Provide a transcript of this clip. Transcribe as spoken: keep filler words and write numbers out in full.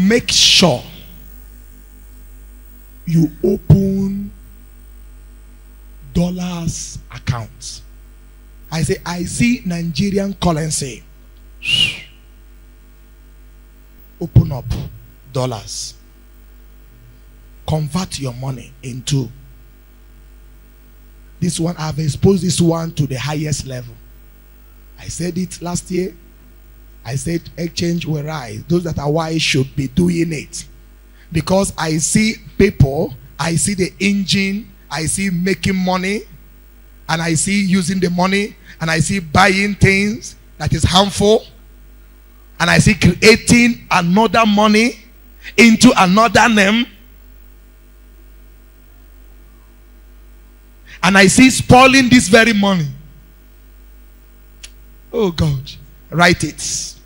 make sure you open dollars accounts. I say, I see Nigerian currency. Open up dollars. Convert your money into this one. I've exposed this one to the highest level. I said it last year. I said exchange will rise. Those that are wise should be doing it. Because I see people, I see the engine, I see making money, and I see using the money, and I see buying things that is harmful, and I see creating another money into another name, and I see spoiling this very money. Oh God, write it.